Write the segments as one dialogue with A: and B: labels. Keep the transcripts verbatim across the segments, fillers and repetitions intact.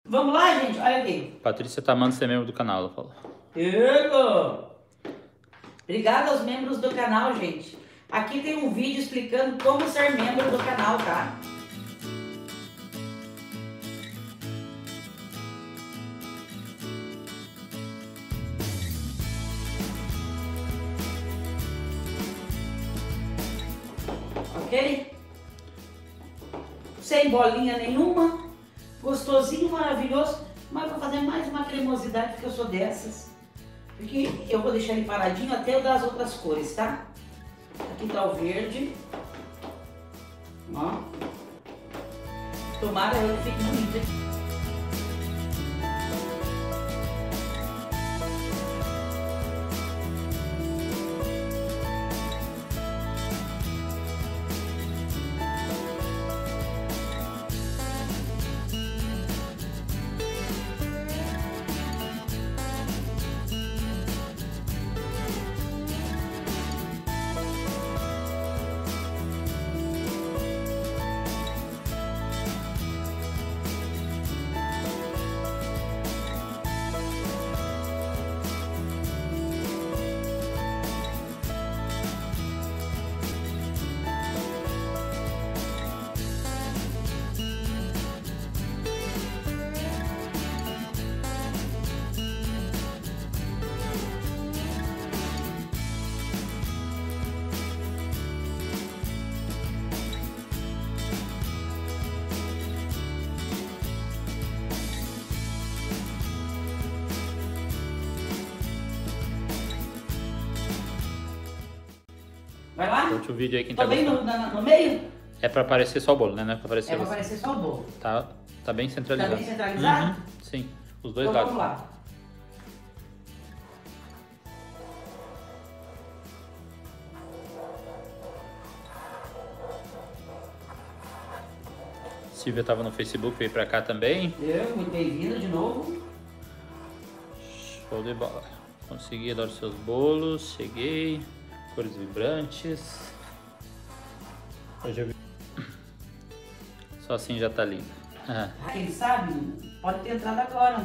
A: Vamos lá, gente? Olha aqui.
B: Patrícia tá amando ser membro do canal, ela falou.
A: Diego! Obrigada aos membros do canal, gente. Aqui tem um vídeo explicando como ser membro do canal, tá? Ok? Sem bolinha nenhuma, gostosinho, maravilhoso, mas vou fazer mais uma cremosidade porque eu sou dessas. Porque eu vou deixar ele paradinho até eu dar as outras cores, tá? Aqui tá o verde. Ó. Tomara ele fique bonito. Vai lá?
B: Outro vídeo aí, quem
A: Tô
B: tá
A: bem no,
B: gostando.
A: no, no meio?
B: É pra aparecer só o bolo, né? Não é pra aparecer
A: É pra
B: você.
A: aparecer só o bolo.
B: Tá, tá bem centralizado.
A: Tá bem centralizado?
B: Uhum, sim, os dois
A: Então
B: lados.
A: vamos lá.
B: Silvia tava no Facebook, veio pra cá também.
A: Eu, muito bem-vinda de novo.
B: Show de bola. Consegui, adoro seus bolos, cheguei. Cores vibrantes. Hoje eu vi. Só assim já tá lindo. Ah.
A: Ah, quem sabe, pode ter entrado agora.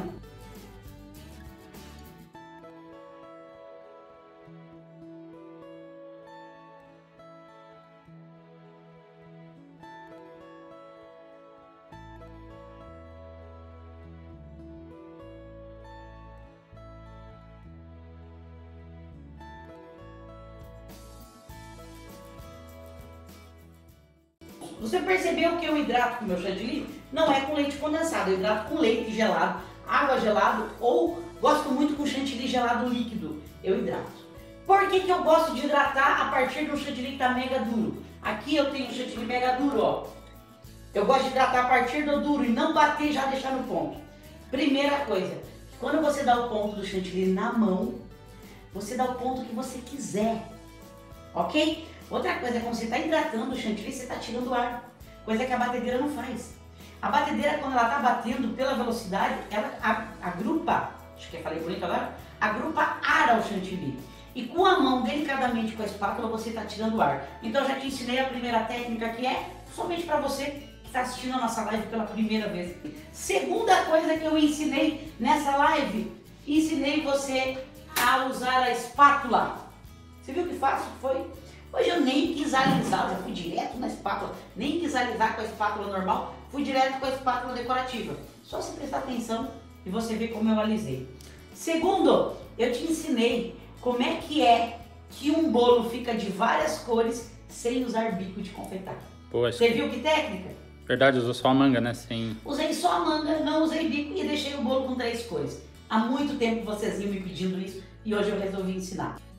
A: Você percebeu que eu hidrato com o meu chantilly? Não é com leite condensado, eu hidrato com leite gelado, água gelada ou gosto muito com chantilly gelado líquido, eu hidrato. Por que que eu gosto de hidratar a partir do chantilly que tá mega duro? Aqui eu tenho chantilly mega duro, ó. Eu gosto de hidratar a partir do duro e não bater e já deixar no ponto. Primeira coisa, quando você dá o ponto do chantilly na mão, você dá o ponto que você quiser, ok? Outra coisa é quando você está hidratando o chantilly, você está tirando ar, coisa que a batedeira não faz. A batedeira, quando ela está batendo pela velocidade, ela agrupa, acho que eu falei bonito agora, agrupa ar ao chantilly. E com a mão, delicadamente com a espátula, você está tirando ar. Então eu já te ensinei a primeira técnica, que é somente para você que está assistindo a nossa live pela primeira vez. Segunda coisa que eu ensinei nessa live, ensinei você a usar a espátula. Você viu que fácil foi? Hoje eu nem quis alisar, já fui direto na espátula, nem quis alisar com a espátula normal, fui direto com a espátula decorativa. Só se prestar atenção e você ver como eu alisei. Segundo, eu te ensinei como é que é que um bolo fica de várias cores sem usar bico de confeitar.
B: Pô, acho
A: Você
B: que...
A: viu que técnica?
B: Verdade, usou só a manga, né? Sem...
A: Usei só a manga, não usei bico e deixei o bolo com três cores. Há muito tempo vocês iam me pedindo isso e hoje eu resolvi ensinar.